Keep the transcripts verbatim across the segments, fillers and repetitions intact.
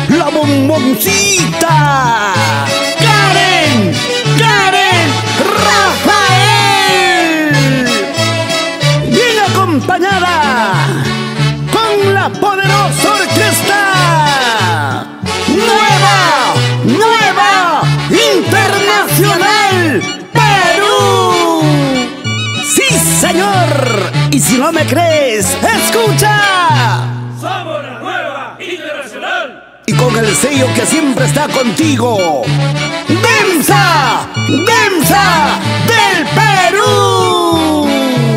la bomboncita. Karen, Karen Rafael. Bien acompañada con la poderosa orquesta Nueva, Nueva Internacional Perú. Sí, señor. Y si no me crees, escucha. Somos la Nueva Internacional. Y con el sello que siempre está contigo, Demsa, Demsa del Perú.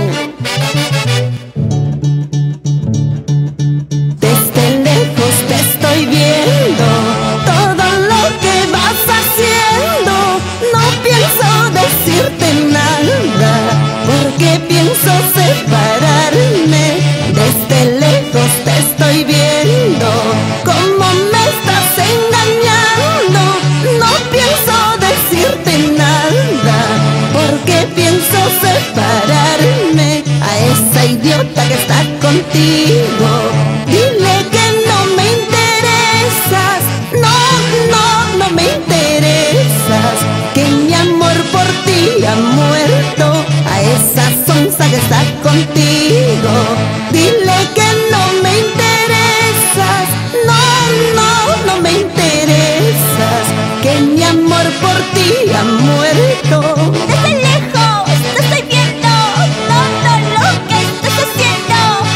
Desde lejos te estoy viendo, todo lo que vas haciendo. No pienso decirte nada, porque pienso separarme. Desde lejos te estoy viendo, cómo me estás engañando. No pienso decirte nada, porque pienso separarme. A esa idiota que está contigo, dile que no me interesas. No, no, no me interesas, que mi amor por ti ha muerto. A esa sonsa que está contigo, dile que no me interesas. No, no, no me interesas, que mi amor por ti ha muerto. Desde lejos te estoy viendo, todo lo que estás haciendo.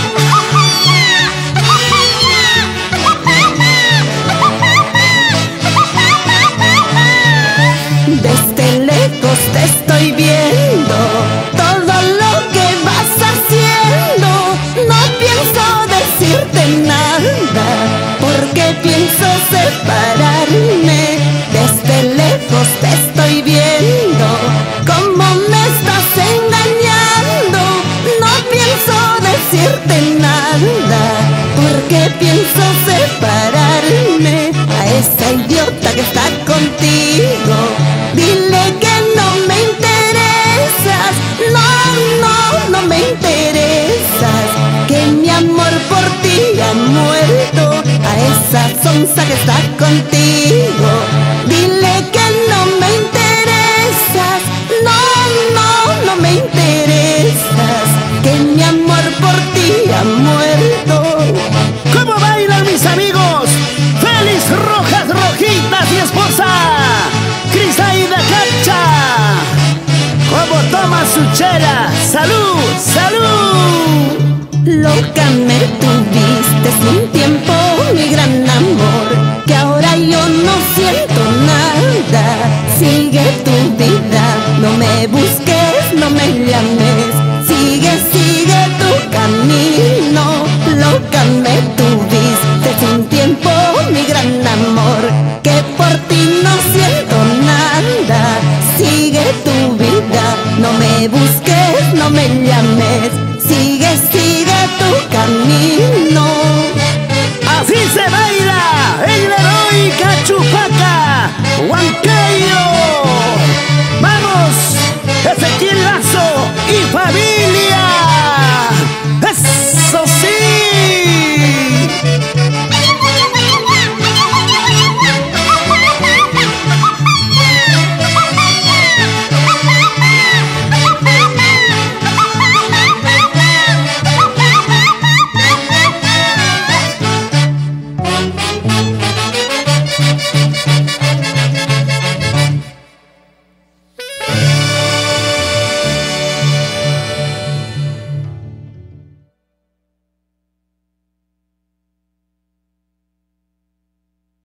Desde lejos te estoy viendo, todo lo que vas haciendo. No pienso decirte nada, porque pienso separarme. Desde lejos te estoy viendo, cómo me estás engañando. No pienso decirte nada, porque pienso separarme. A esa idiota que está contigo, dile que no me interesas. No, no, no me interesas, que mi amor por ti ha muerto. A esa sonsa que está contigo, dile que no me interesas. No, no, no me interesas, que mi amor por ti ha muerto. ¿Cómo bailan mis amigos? Félix Rojas Rojitas y esposa Crisaida Cacha. ¿Cómo toma su chela? ¡Salud, salud! Loca me tuviste un tiempo